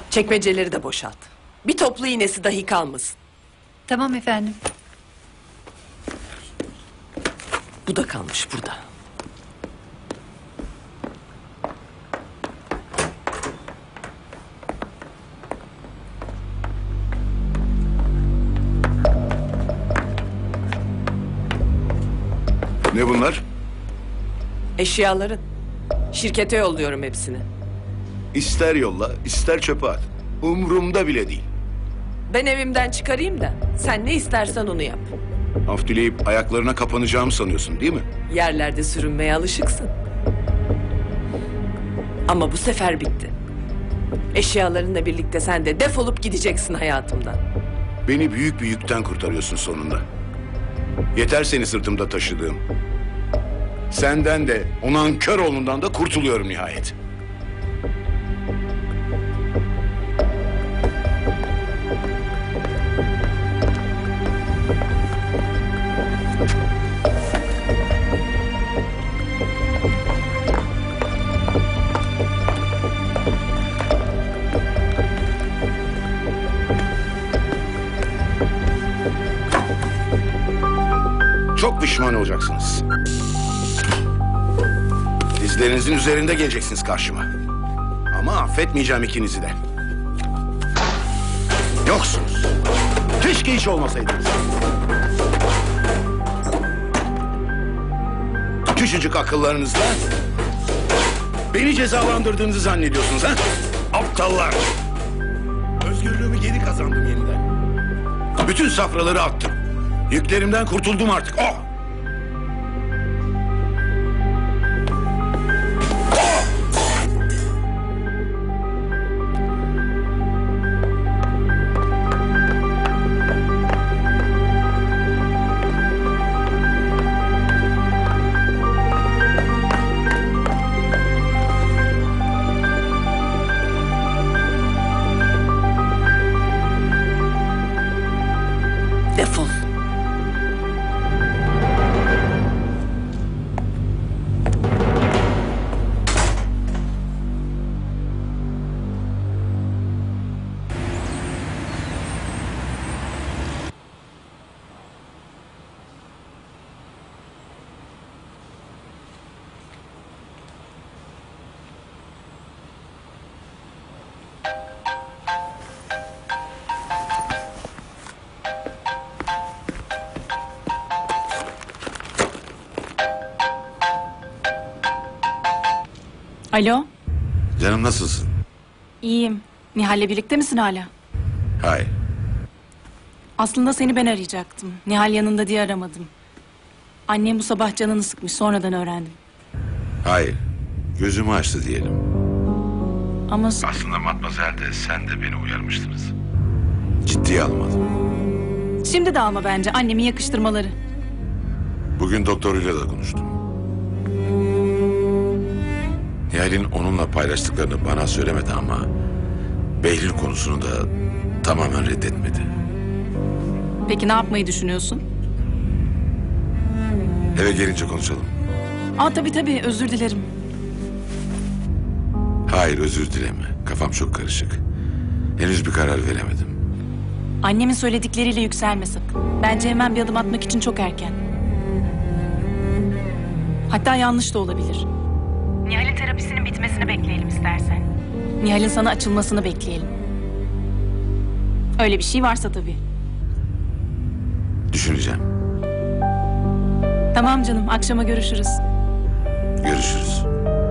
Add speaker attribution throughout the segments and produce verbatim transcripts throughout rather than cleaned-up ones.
Speaker 1: Çekmeceleri de boşalt. Bir toplu iğnesi dahi kalmasın.
Speaker 2: Tamam efendim.
Speaker 1: Bu da kalmış burada.
Speaker 3: Ne bunlar?
Speaker 1: Eşyaların. Şirkete yolluyorum hepsini.
Speaker 3: İster yolla, ister çöpe at. Umurumda bile değil.
Speaker 1: Ben evimden çıkarayım da sen ne istersen onu yap.
Speaker 3: Af dileyip ayaklarına kapanacağımı sanıyorsun değil mi?
Speaker 1: Yerlerde sürünmeye alışıksın. Ama bu sefer bitti. Eşyalarınla birlikte sen de defolup gideceksin hayatımdan.
Speaker 3: Beni büyük bir yükten kurtarıyorsun sonunda. Yeter seni sırtımda taşıdığım. Senden de, o nankör oğlundan da kurtuluyorum nihayet. Çok pişman olacaksınız. Dizlerinizin üzerinde geleceksiniz karşıma. Ama affetmeyeceğim ikinizi de. Yoksunuz. Keşke hiç olmasaydınız. Küçücük akıllarınızla beni cezalandırdığınızı zannediyorsunuz ha? Aptallar. Özgürlüğümü geri kazandım yeniden. Bütün safraları attım. Yüklerimden kurtuldum artık. Oh!
Speaker 1: Defol.
Speaker 4: Alo,
Speaker 3: Canım nasılsın?
Speaker 4: iyiyim. Nihal'le birlikte misin hala?
Speaker 3: Hayır.
Speaker 4: Aslında seni ben arayacaktım. Nihal yanında diye aramadım. Annem bu sabah canını sıkmış, sonradan öğrendim.
Speaker 3: Hayır. Gözümü açtı diyelim.
Speaker 4: Ama s-
Speaker 3: Aslında Matmazel de sen de beni uyarmıştınız. Ciddiye almadım.
Speaker 4: şimdi de alma bence annemin yakıştırmaları.
Speaker 3: Bugün doktoruyla da konuştum. Nihal'in onunla paylaştıklarını bana söylemedi ama Behlül konusunu da tamamen reddetmedi.
Speaker 4: Peki ne yapmayı düşünüyorsun?
Speaker 3: Eve gelince konuşalım.
Speaker 4: Aa tabii tabii, özür dilerim.
Speaker 3: Hayır, özür dileme. Kafam çok karışık. Henüz bir karar veremedim.
Speaker 4: Annemin söyledikleriyle yükselme sakın. Bence hemen bir adım atmak için çok erken. Hatta yanlış da olabilir. Nihal'in terapisinin bitmesini bekleyelim istersen. Nihal'in sana açılmasını bekleyelim. Öyle bir şey varsa tabii.
Speaker 3: Düşüneceğim.
Speaker 4: Tamam canım, akşama görüşürüz.
Speaker 3: Görüşürüz.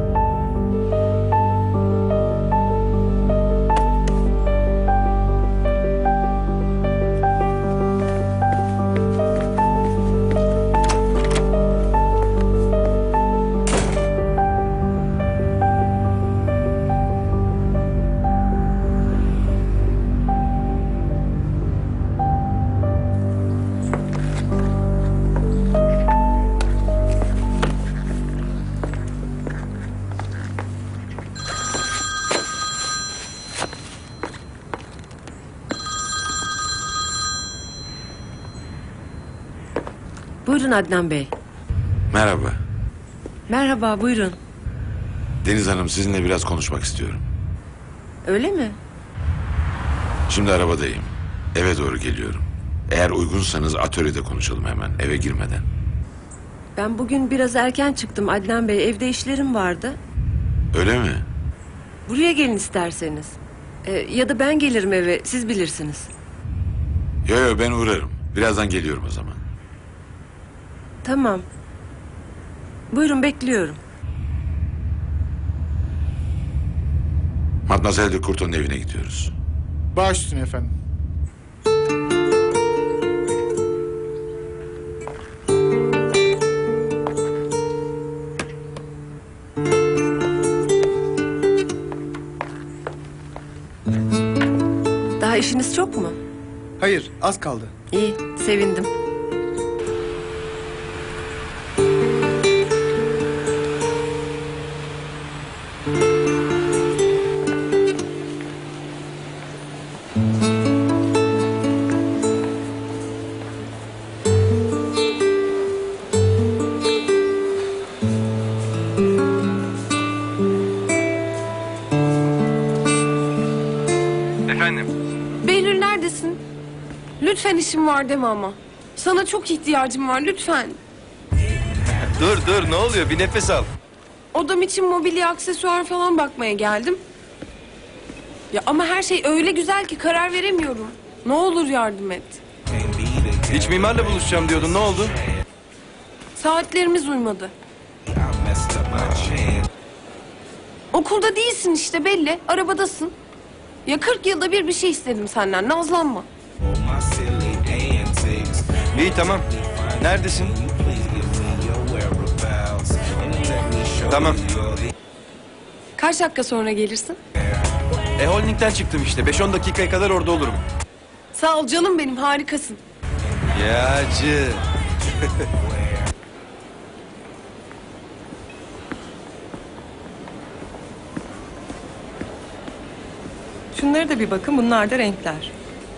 Speaker 1: Buyurun Adnan Bey.
Speaker 3: Merhaba.
Speaker 1: Merhaba, buyurun.
Speaker 3: Deniz Hanım, sizinle biraz konuşmak istiyorum.
Speaker 1: Öyle mi?
Speaker 2: Şimdi arabadayım. Eve doğru geliyorum. Eğer uygunsanız atölyede konuşalım hemen, eve girmeden.
Speaker 5: Ben bugün biraz erken çıktım Adnan Bey. Evde işlerim vardı.
Speaker 2: Öyle mi?
Speaker 5: Buraya gelin isterseniz. Ee, ya da ben gelirim eve. Siz bilirsiniz.
Speaker 2: Yo yo, ben uğrarım. Birazdan geliyorum o zaman.
Speaker 5: Tamam. Buyurun, bekliyorum.
Speaker 2: Mademoiselle de Courton'un evine gidiyoruz.
Speaker 6: Baş üstüne efendim.
Speaker 5: Daha işiniz çok mu?
Speaker 6: Hayır, az kaldı.
Speaker 5: İyi, sevindim.
Speaker 7: Efendim?
Speaker 8: Behlül neredesin? Lütfen işim var deme ama. Sana çok ihtiyacım var lütfen.
Speaker 7: Dur dur, ne oluyor? Bir nefes al.
Speaker 8: Odam için mobilya, aksesuar falan bakmaya geldim. Ya ama her şey öyle güzel ki karar veremiyorum. Ne olur yardım et.
Speaker 7: İç mimarla buluşacağım diyordun, ne oldu?
Speaker 8: Saatlerimiz uymadı. Okulda değilsin işte belli. Arabadasın. Ya kırk yılda bir bir şey istedim senden. Nazlanma.
Speaker 7: İyi tamam. Neredesin? Tamam.
Speaker 8: Kaç dakika sonra gelirsin?
Speaker 7: E holdingden çıktım işte. beş on dakikaya kadar orada olurum.
Speaker 8: Sağ ol canım benim, harikasın.
Speaker 7: Yağcı.
Speaker 9: Şunlara da bir bakın, bunlar da renkler.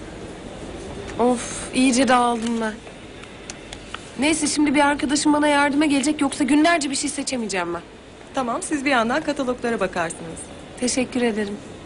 Speaker 8: Of, iyice dağıldım ben. Neyse şimdi bir arkadaşım bana yardıma gelecek, yoksa günlerce bir şey seçemeyeceğim ben.
Speaker 9: Tamam, siz bir yandan kataloglara bakarsınız.
Speaker 8: Teşekkür ederim.